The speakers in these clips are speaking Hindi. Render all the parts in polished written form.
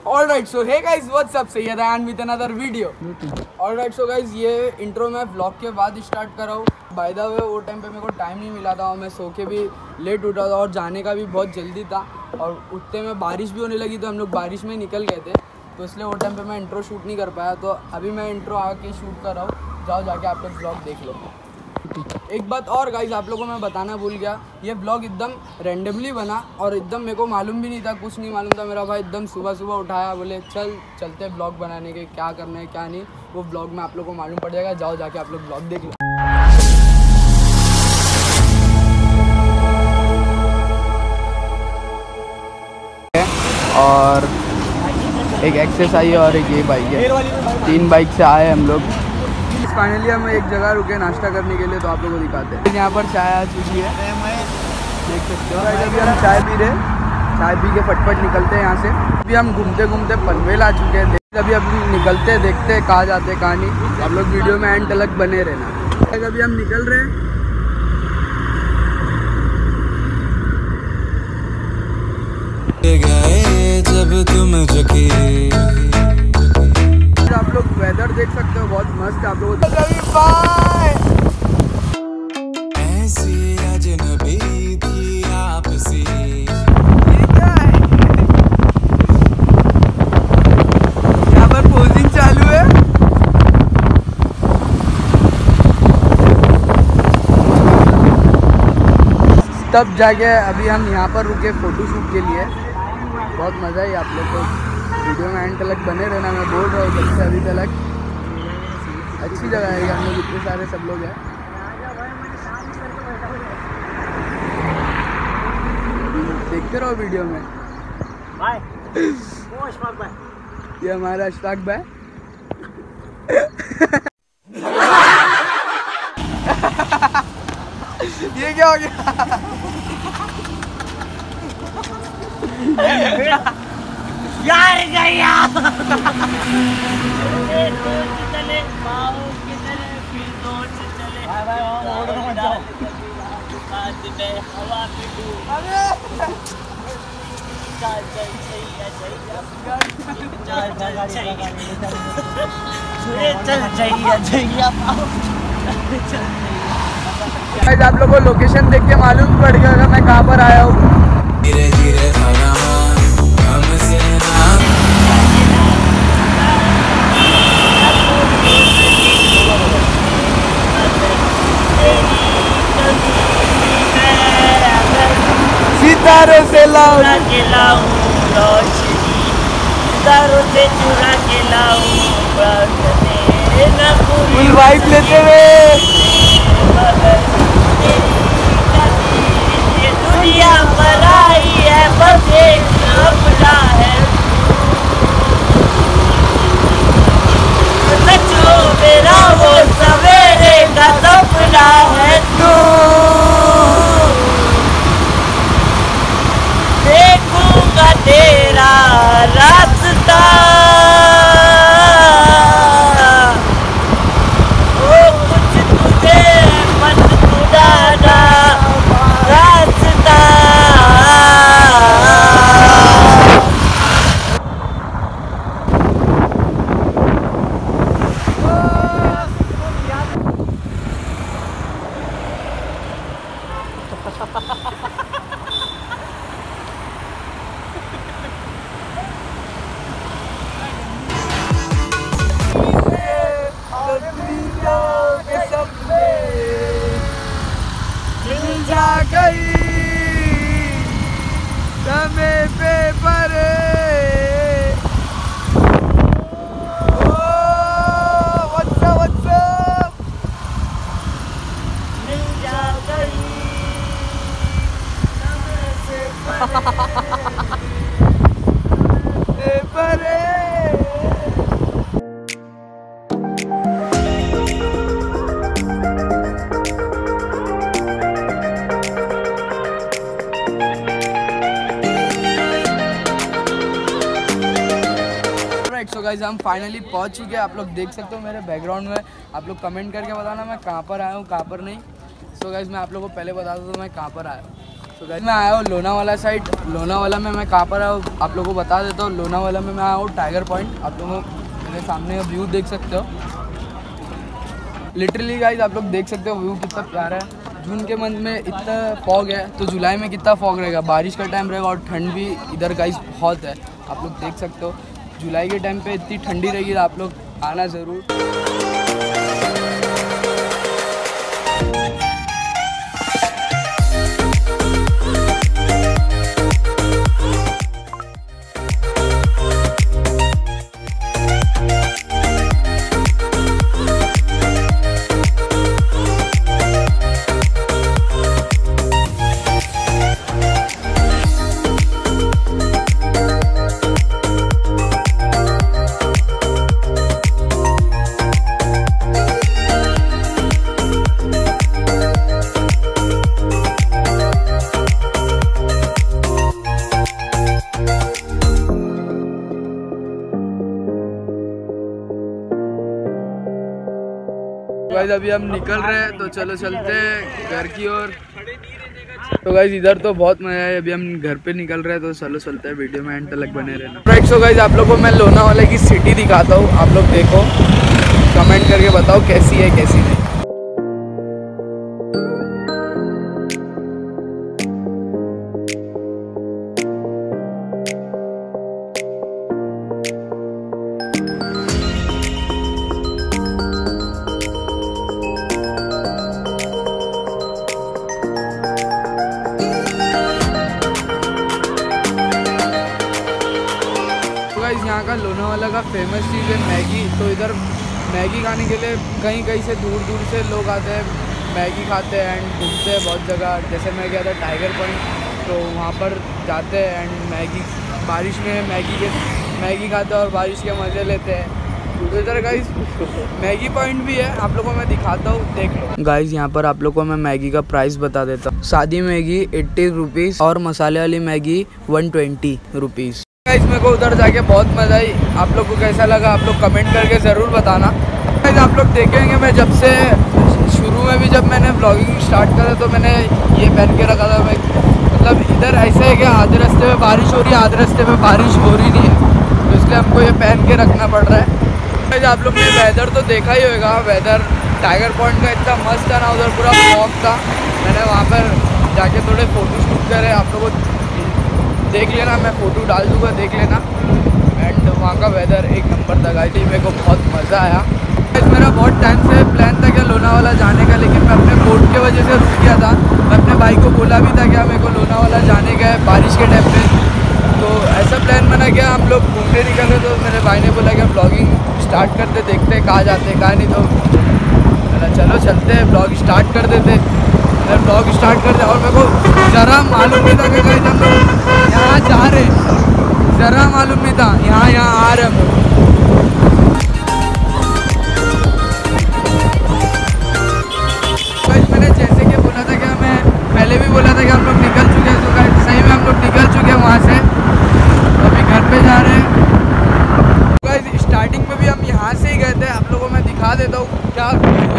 Alright, so hey guys, what's up? Sayyid and with another video. Alright, so guys, ये इंट्रो मैं व्लॉग के बाद स्टार्ट कर रहा हूँ. बाय द वे वो टाइम पे मेरे को टाइम नहीं मिला था और मैं सो के भी लेट उठा था और जाने का भी बहुत जल्दी था और उठते में बारिश भी होने लगी तो हम लोग बारिश में निकल गए थे, तो इसलिए वो टाइम पे मैं इंट्रो शूट नहीं कर पाया. तो अभी मैं इंट्रो आके शूट कर रहा हूँ, जाओ जाके आप लोग व्लॉग देख लो. एक बात और गाइज आप लोगों को मैं बताना भूल गया, ये ब्लॉग एकदम रैंडमली बना और एकदम मेरे को मालूम भी नहीं था, कुछ नहीं मालूम था. मेरा भाई एकदम सुबह सुबह उठाया, बोले चलते ब्लॉग बनाने के, क्या करना है क्या नहीं वो ब्लॉग में आप लोगों को मालूम पड़ जाएगा. जाओ जाके आप लोग ब्लॉग देख लो. और एक एक्सेस आई है और एक ये बाइक है, 3 बाइक से आए हम लोग. फाइनली हम एक जगह रुके नाश्ता करने के लिए, तो आप लोगों को दिखाते हैं. यहाँ पर चाय आ चुकी है, देख सकते हो. अभी हम चाय पी रहे, चाय पी के फटफट निकलते हैं यहाँ से. अभी हम घूमते घूमते पनवेल आ चुके हैं. अभी निकलते देखते हैं कहाँ जाते कहाँ नहीं. आप लोग वीडियो में एंड तक बने रहना. अभी हम निकल रहे हैं. जब तुम आप लोग वेदर देख सकते हो, बहुत मस्त है. आप लोग ऐसी अजनबी थी आपसी. यहाँ पर पोजिंग चालू है. तब जाके अभी हम यहाँ पर रुके फोटोशूट के लिए. बहुत मज़ा है. आप लोग को वीडियो में एंड तक बने रहना. मैं बोल रहा हूँ जब से अभी तक अच्छी जगह है. हम लोग इतने सारे सब लोग हैं. देखते रहो वीडियो में. बाय. ये हमारा अशफाक भाई. ये क्या हो गया? यार गया. आप लोगों को लोकेशन देख के मालूम पड़ गया मैं कहाँ पर आया हूँ. धीरे धीरे सितारों से लाऊं रोशनी, सितारों से चुरा के लाऊं फुल वाइब लेते हुए. दुनिया पर आई है बस एक सपना है. सचो मेरा वो सवेरे का सपना है तू. देखूंगा तेरा रास्ता. वो कुछ तुझे मत सुनाना रास्ता. समय पे परे सो गाइस हम फाइनली पहुंच चुके हैं. आप लोग देख सकते हो मेरे बैकग्राउंड में. आप लोग कमेंट करके बताना मैं कहाँ पर आया हूँ कहाँ पर नहीं. सो गाइस मैं आप लोगों को पहले बता दूँ तो मैं कहाँ पर आया हूँ. So guys, मैं आया हूँ लोनावाला साइड। लोनावाला में मैं कहाँ पर आया हूँ आप लोगों को बता देता हूँ। लोनावाला में मैं आया हूँ टाइगर पॉइंट। आप लोगों मेरे सामने का व्यू देख सकते हो। लिटरली गाइस आप लोग देख सकते हो व्यू कितना प्यारा है। जून के मंथ में इतना फॉग है तो जुलाई में कितना फॉग रहेगा, बारिश का टाइम रहेगा और ठंड भी इधर गाइस बहुत है। आप लोग देख सकते हो जुलाई के टाइम पे इतनी ठंडी रहेगी, आप लोग आना ज़रूर। गाइस अभी हम निकल रहे हैं तो चलो चलते हैं घर की ओर। तो गाइस इधर तो बहुत मजा है। अभी हम घर पे निकल रहे हैं तो चलो चलते हैं। वीडियो में एंड तक बने रहना। राइट, सो गाइस आप लोगों को मैं लोनावाला की सिटी दिखाता हूँ। आप लोग देखो, कमेंट करके बताओ कैसी है कैसी नहीं। यहाँ का लोनावाला का फेमस चीज़ है मैगी। तो इधर मैगी खाने के लिए कहीं कहीं से दूर दूर से लोग आते हैं, मैगी खाते हैं एंड घूमते हैं बहुत जगह। जैसे मैं गया था टाइगर पॉइंट तो वहाँ पर जाते हैं एंड मैगी, बारिश में मैगी खाते हैं और बारिश के मज़े लेते हैं। तो इधर गाइस मैगी पॉइंट भी है, आप लोगों को मैं दिखाता हूँ, देख लो। गाइस यहाँ पर आप लोगों को मैं मैगी का प्राइस बता देता हूँ। सादी मैगी 80 रुपीज़ और मसाले वाली मैगी 120 रुपीज़। गाइस मेरे को उधर जाके बहुत मज़ा आई। आप लोग को कैसा लगा आप लोग कमेंट करके ज़रूर बताना। गाइस आप लोग देखेंगे मैं जब से शुरू में भी जब मैंने ब्लॉगिंग स्टार्ट करा तो मैंने ये पहन के रखा था। मैं मतलब इधर ऐसे है कि आधे रास्ते में बारिश हो रही है, आधे रास्ते में बारिश हो रही नहीं है, तो इसलिए हमको ये पहन के रखना पड़ रहा है। गाइस आप लोग ने वेदर तो देखा ही होगा। वेदर टाइगर पॉइंट का इतना मस्त था ना, उधर पूरा फॉग था। मैंने वहाँ पर जाके थोड़े फ़ोटो शूट करे, आप लोगों को देख लेना, मैं फ़ोटो डाल दूँगा, देख लेना। एंड वहाँ का वेदर एक नंबर था गाइस, मेरे को बहुत मज़ा आया। मेरा बहुत टाइम से प्लान था क्या लोनावाला जाने का, लेकिन मैं अपने बोर्ड की वजह से रुक गया था। मैं अपने भाई को बोला भी था क्या मेरे को लोनावाला जाने का है बारिश के टाइम पे। तो ऐसा प्लान बना गया, हम लोग घूमने निकले तो मेरे भाई ने बोला कि ब्लॉगिंग स्टार्ट करते, देखते हैं कहाँ जाते कहाँ नहीं। तो चलो चलते हैं, ब्लॉग स्टार्ट कर देते। मैं ब्लॉग स्टार्ट कर दे और मेरे को ज़रा मालूम नहीं था कि गाइस हम लोग यहाँ जा रहे, ज़रा मालूम नहीं था यहाँ आ रहे हम लोग। गाइस मैंने जैसे कि बोला था कि मैं पहले भी बोला था कि हम लोग निकल चुके हैं। तो गाइस सही में हम लोग निकल चुके हैं वहाँ से, तो अभी घर पे जा रहे हैं। गाइस स्टार्टिंग में भी हम यहाँ से ही गए थे, आप लोगों को मैं दिखा देता हूँ क्या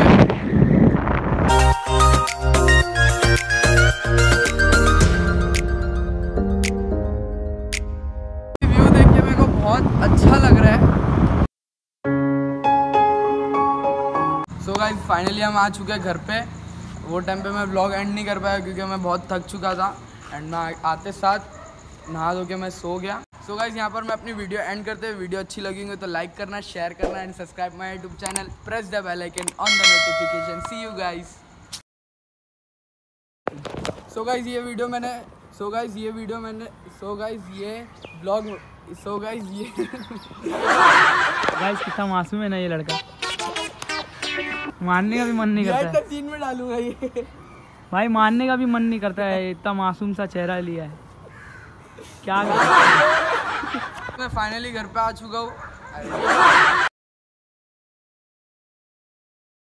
व्यू देख के मेरे को बहुत अच्छा लग रहा है। सो गाइस फाइनली हम आ चुके हैं घर पे। वो टाइम पे मैं व्लॉग एंड नहीं कर पाया क्योंकि मैं बहुत थक चुका था एंड मैं आते साथ नहा धो के मैं सो गया। सो गाइस यहाँ पर मैं अपनी वीडियो एंड करते हैं। वीडियो अच्छी लगी हो तो लाइक करना, शेयर करना and subscribe my YouTube channel. Press the bell icon on the notification. See you guys. So guys ये गाइस कितना मासूम है ना ये लड़का, मारने का भी मन नहीं करता है। सीन में डालूंगा ये भाई, मारने का भी मन नहीं करता है, इतना मासूम सा चेहरा लिया है क्या। मैं फाइनली घर पे आ चुका हूँ।